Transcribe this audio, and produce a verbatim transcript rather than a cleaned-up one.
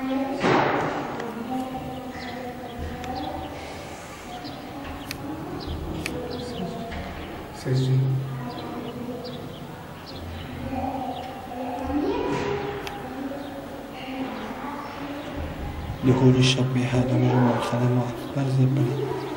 سجل. دخول الشاب بهذا مجموع الخدمات برز البلد.